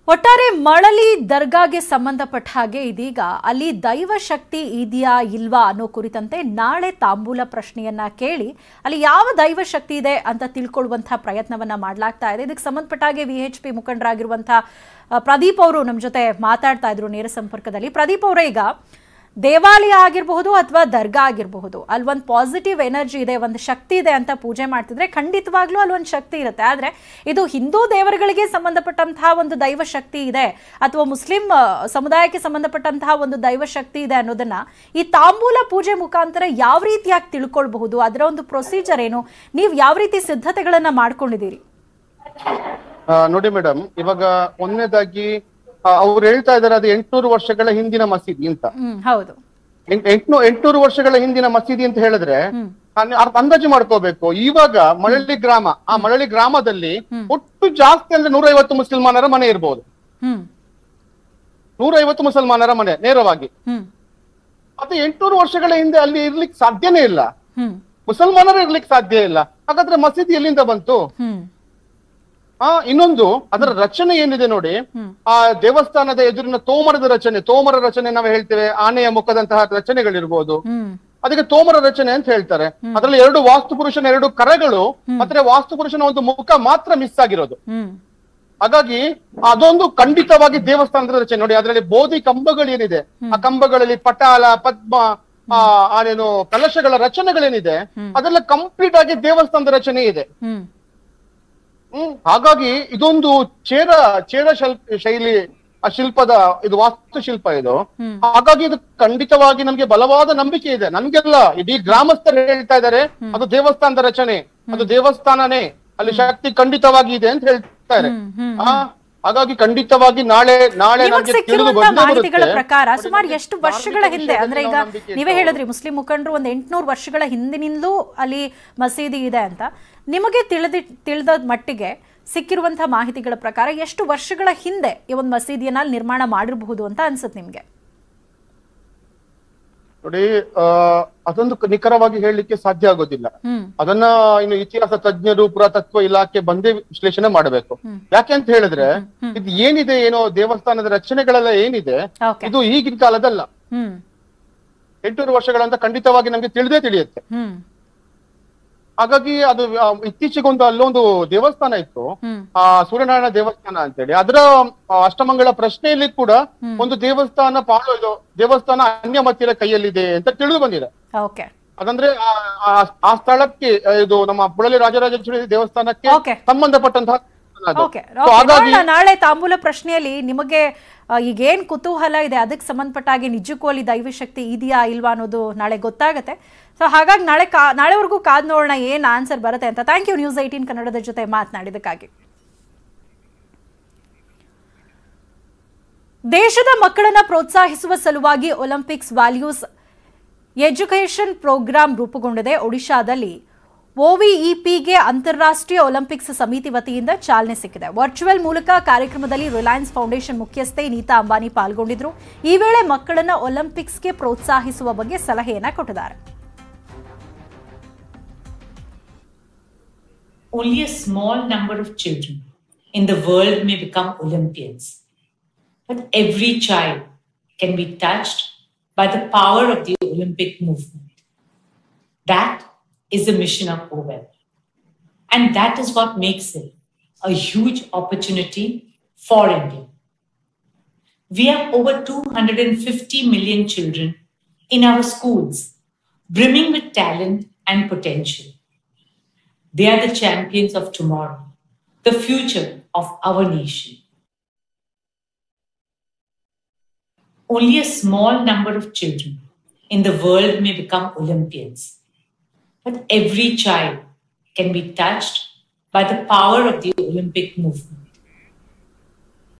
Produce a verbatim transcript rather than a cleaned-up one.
ಒಟ್ಟಾರೆ ಮಳಲಿ ದರ್ಗಾಗೆ ಸಂಬಂಧಪಟ್ಟ ಹಾಗೆ ಇದೀಗ ಅಲ್ಲಿ ದೈವ ಶಕ್ತಿ ಇದೆಯಾ ಇಲ್ವಾ ಅನ್ನೋ ಕುರಿತಂತೆ ನಾಳೆ ತಾಂಬೂಲ ಪ್ರಶ್ನೆಯನ್ನ ಕೇಳಿ ಅಲ್ಲಿ ಯಾವ ದೈವ ಶಕ್ತಿ ಇದೆ ಅಂತ ತಿಳ್ಕೊಳ್ಳುವಂತ ಪ್ರಯತ್ನವನ್ನ ಮಾಡಲಾಗ್ತಾ ಇದೆ. ಇದಕ್ಕೆ ಸಂಬಂಧಪಟ್ಟ ಹಾಗೆ ವಿಎಚ್ಪಿ ಮುಖಂಡರಾಗಿರುವಂತ ಪ್ರದೀಪ್ ಅವರು ನಮ್ಮ ಜೊತೆ ಮಾತಾಡ್ತಾ ಇದ್ರು ನೇರ ಸಂಪರ್ಕದಲ್ಲಿ. ಪ್ರದೀಪ್ ಅವರೇ, ಈಗ ದೇವಾಲಯ ಆಗಿರಬಹುದು ಅಥವಾ ದರ್ಗಾ ಆಗಿರಬಹುದು, ಅಲ್ಲಿ ಒಂದು ಪಾಸಿಟಿವ್ ಎನರ್ಜಿ ಇದೆ, ಒಂದು ಶಕ್ತಿ ಇದೆ ಅಂತ ಪೂಜೆ ಮಾಡ್ತಿದ್ರೆ ಖಂಡಿತವಾಗ್ಲೂ ಅಲ್ಲಿ ಒಂದು ಶಕ್ತಿ ಇರುತ್ತೆ. ಆದ್ರೆ ಇದು ಹಿಂದೂ ದೇವರುಗಳಿಗೆ ಸಂಬಂಧಪಟ್ಟಂತಹ ಒಂದು ದೈವ ಶಕ್ತಿ ಇದೆ ಅಥವಾ ಮುಸ್ಲಿಂ ಸಮುದಾಯಕ್ಕೆ ಸಂಬಂಧಪಟ್ಟಂತಹ ಒಂದು ದೈವ ಶಕ್ತಿ ಇದೆ ಅನ್ನೋದನ್ನ ಈ ತಾಂಬೂಲ ಪೂಜೆ ಮುಖಾಂತರ ಯಾವ ರೀತಿಯಾಗಿ ತಿಳ್ಕೊಳ್ಬಹುದು, ಅದರ ಒಂದು ಪ್ರೊಸೀಜರ್ ಏನು, ನೀವು ಯಾವ ರೀತಿ ಸಿದ್ಧತೆಗಳನ್ನ ಮಾಡ್ಕೊಂಡಿದ್ದೀರಿ? ನೋಡಿ ಮೇಡಮ್, ಇವಾಗ ಒಂದನೇದಾಗಿ ಅವ್ರು ಹೇಳ್ತಾ ಇದಾರೆ ಅದು ಎಂಟ್ನೂರು ವರ್ಷಗಳ ಹಿಂದಿನ ಮಸೀದಿ ಅಂತ. ಹೌದು, ಎಂಟ್ನೂರು ಎಂಟ್ನೂರು ವರ್ಷಗಳ ಹಿಂದಿನ ಮಸೀದಿ ಅಂತ ಹೇಳಿದ್ರೆ ಅಂದಾಜು ಮಾಡ್ಕೋಬೇಕು. ಇವಾಗ ಮಳಲಿ ಗ್ರಾಮ, ಆ ಮಳಲಿ ಗ್ರಾಮದಲ್ಲಿ ಒಟ್ಟು ಜಾಸ್ತಿ ಅಂದ್ರೆ ನೂರೈವತ್ತು ಮುಸಲ್ಮಾನರ ಮನೆ ಇರ್ಬೋದು. ನೂರೈವತ್ತು ಮುಸಲ್ಮಾನರ ಮನೆ ನೇರವಾಗಿ. ಮತ್ತೆ ಎಂಟ್ನೂರು ವರ್ಷಗಳ ಹಿಂದೆ ಅಲ್ಲಿ ಇರ್ಲಿಕ್ಕೆ ಸಾಧ್ಯನೇ ಇಲ್ಲ, ಮುಸಲ್ಮಾನರು ಇರ್ಲಿಕ್ಕೆ ಸಾಧ್ಯ ಇಲ್ಲ. ಹಾಗಾದ್ರೆ ಮಸೀದಿ ಎಲ್ಲಿಂದ ಬಂತು? ಆ ಇನ್ನೊಂದು ಅದರ ರಚನೆ ಏನಿದೆ ನೋಡಿ, ಆ ದೇವಸ್ಥಾನದ ಎದುರಿನ ತೋಮರದ ರಚನೆ, ತೋಮರ ರಚನೆ ನಾವು ಹೇಳ್ತೇವೆ, ಆನೆಯ ಮುಖದಂತಹ ರಚನೆಗಳಿರ್ಬೋದು, ಅದಕ್ಕೆ ತೋಮರ ರಚನೆ ಅಂತ ಹೇಳ್ತಾರೆ. ಅದರಲ್ಲಿ ಎರಡು ವಾಸ್ತು ಪುರುಷನ ಎರಡು ಕರಗಳು ಮತ್ತೆ ವಾಸ್ತು ಪುರುಷನ ಒಂದು ಮುಖ ಮಾತ್ರ ಮಿಸ್ ಆಗಿರೋದು. ಹಾಗಾಗಿ ಅದೊಂದು ಖಂಡಿತವಾಗಿ ದೇವಸ್ಥಾನದ ರಚನೆ ನೋಡಿ. ಅದರಲ್ಲಿ ಬೋಧಿ ಕಂಬಗಳು ಏನಿದೆ, ಆ ಕಂಬಗಳಲ್ಲಿ ಪಟಾಲ, ಪದ್ಮ, ಆ ಅದೇನು ಕಲಶಗಳ ರಚನೆಗಳೇನಿದೆ ಅದೆಲ್ಲ ಕಂಪ್ಲೀಟ್ ಆಗಿ ದೇವಸ್ಥಾನದ ರಚನೆ ಇದೆ. ಹ್ಮ್ ಹಾಗಾಗಿ ಇದೊಂದು ಚೇರ ಚೇರ ಶೈಲಿ ಆ ಶಿಲ್ಪದ ಇದು ವಾಸ್ತುಶಿಲ್ಪ ಇದು. ಹಾಗಾಗಿ ಇದು ಖಂಡಿತವಾಗಿ ನಮ್ಗೆ ಬಲವಾದ ನಂಬಿಕೆ ಇದೆ. ನಮ್ಗೆಲ್ಲ ಇಡೀ ಗ್ರಾಮಸ್ಥರು ಹೇಳ್ತಾ ಇದ್ದಾರೆ ಅದು ದೇವಸ್ಥಾನದ ರಚನೆ, ಅದು ದೇವಸ್ಥಾನನೇ, ಅಲ್ಲಿ ಶಕ್ತಿ ಖಂಡಿತವಾಗಿ ಇದೆ ಅಂತ ಹೇಳ್ತಾರೆ. ಆ ಹಾಗಾಗಿ ಖಂಡಿತವಾಗಿ ನಾಳೆ ನಾಳೆ ಮಾಹಿತಿಗಳ ಪ್ರಕಾರ ಸುಮಾರು ಎಷ್ಟು ವರ್ಷಗಳ ಹಿಂದೆ, ಅಂದ್ರೆ ಈಗ ನೀವೇ ಹೇಳಿದ್ರಿ ಮುಸ್ಲಿಂ ಮುಖಂಡರು ಒಂದು ಎಂಟುನೂರು ವರ್ಷಗಳ ಹಿಂದಿನಿಂದಲೂ ಅಲ್ಲಿ ಮಸೀದಿ ಇದೆ ಅಂತ. ನಿಮಗೆ ತಿಳಿದಿ ತಿಳಿದ ಮಟ್ಟಿಗೆ ಸಿಕ್ಕಿರುವಂತಹ ಮಾಹಿತಿಗಳ ಪ್ರಕಾರ ಎಷ್ಟು ವರ್ಷಗಳ ಹಿಂದೆ ಈ ಒಂದು ಮಸೀದಿಯನ್ನ ನಿರ್ಮಾಣ ಮಾಡಿರಬಹುದು ಅಂತ ಅನ್ಸುತ್ತೆ ನಿಮ್ಗೆ? ನೋಡಿ, ಅದೊಂದು ನಿಖರವಾಗಿ ಹೇಳಲಿಕ್ಕೆ ಸಾಧ್ಯ ಆಗೋದಿಲ್ಲ. ಅದನ್ನ ಇನ್ನು ಇತಿಹಾಸ ತಜ್ಞರು, ಪುರಾತತ್ವ ಇಲಾಖೆ ಬಂದೇ ವಿಶ್ಲೇಷಣೆ ಮಾಡಬೇಕು. ಯಾಕೆ ಅಂತ ಹೇಳಿದ್ರೆ ಇದು ಏನಿದೆ ಏನೋ ದೇವಸ್ಥಾನದ ರಚನೆಗಳೆಲ್ಲ ಏನಿದೆ ಇದು ಈಗಿನ ಕಾಲದಲ್ಲ, ಎಂಟುನೂರು ವರ್ಷಗಳಂತ ಖಂಡಿತವಾಗಿ ನಮ್ಗೆ ತಿಳಿದೇ ತಿಳಿಯುತ್ತೆ. ಹಾಗಾಗಿ ಅದು ಇತ್ತೀಚೆಗೊಂದು ಅಲ್ಲೊಂದು ದೇವಸ್ಥಾನ ಇತ್ತು, ಆ ಸೂರ್ಯನಾರಾಯಣ ದೇವಸ್ಥಾನ ಅಂತೇಳಿ, ಅದರ ಅಷ್ಟಮಂಗಳ ಪ್ರಶ್ನೆಯಲ್ಲಿ ಕೂಡ ಒಂದು ದೇವಸ್ಥಾನ ಪಾಳು ಇದು ದೇವಸ್ಥಾನ ಅನ್ಯ ಮತ್ತಿರ ಕೈಯಲ್ಲಿದೆ ಅಂತ ತಿಳಿದು ಬಂದಿದೆ. ಅದಂದ್ರೆ ಆ ಸ್ಥಳಕ್ಕೆ ಇದು ನಮ್ಮ ಪುಳಲಿ ರಾಜರಾಜೇಶ್ವರಿ ದೇವಸ್ಥಾನಕ್ಕೆ ಸಂಬಂಧಪಟ್ಟಂತಹ. ನಾಳೆ ತಾಂಬೂಲ ಪ್ರಶ್ನೆಯಲ್ಲಿ ನಿಮಗೆ ಈಗೇನ್ ಕುತೂಹಲ ಇದೆ ಅದಕ್ಕೆ ಸಂಬಂಧಪಟ್ಟಾಗಿ ನಿಜಕ್ಕೂ ಅಲ್ಲಿ ದೈವ ಶಕ್ತಿ ಇದೆಯಾ ಇಲ್ವಾ ಅನ್ನೋದು ನಾಳೆ ಗೊತ್ತಾಗುತ್ತೆ. ಸೊ ಹಾಗಾಗಿ ನಾಳೆ ಕಾ ನಾಳೆವರೆಗೂ ಕಾದ್ ನೋಡೋಣ ಏನ್ ಆನ್ಸರ್ ಬರುತ್ತೆ ಅಂತ. ಥ್ಯಾಂಕ್ ಯು ನ್ಯೂಸ್ ಏಟೀನ್ ಕನ್ನಡದ ಜೊತೆ ಮಾತನಾಡಿದಕ್ಕಾಗಿ. ದೇಶದ ಮಕ್ಕಳನ್ನ ಪ್ರೋತ್ಸಾಹಿಸುವ ಸಲುವಾಗಿ ಒಲಿಂಪಿಕ್ಸ್ ವ್ಯಾಲ್ಯೂಸ್ ಎಜುಕೇಷನ್ ಪ್ರೋಗ್ರಾಂ ರೂಪುಗೊಂಡಿದೆ. ಒಡಿಶಾದಲ್ಲಿ ಒವಿಇಪಿಗೆ ಅಂತಾರಾಷ್ಟ್ರೀಯ ಒಲಿಂಪಿಕ್ಸ್ ಸಮಿತಿ ವತಿಯಿಂದ ಚಾಲನೆ ಸಿಕ್ಕಿದೆ. ವರ್ಚುವಲ್ ಮೂಲಕ ಕಾರ್ಯಕ್ರಮದಲ್ಲಿ ರಿಲಯನ್ಸ್ ಫೌಂಡೇಶನ್ ಮುಖ್ಯಸ್ಥೆ ನೀತಾ ಅಂಬಾನಿ ಪಾಲ್ಗೊಂಡಿದ್ರು. ಈ ವೇಳೆ ಮಕ್ಕಳನ್ನ ಒಲಿಂಪಿಕ್ಸ್ಗೆ ಪ್ರೋತ್ಸಾಹಿಸುವ ಬಗ್ಗೆ ಸಲಹೆಯನ್ನ ಕೊಟ್ಟಿದ್ದಾರೆ. Only a small number of children in the world may become Olympians, but every child can be touched by the power of the Olympic movement. That is the mission of O W E B, and that is what makes it a huge opportunity for India. We have over two hundred fifty million children in our schools, brimming with talent and potential. They are the champions of tomorrow, the future of our nation. Only a small number of children in the world may become Olympians, but every child can be touched by the power of the Olympic movement.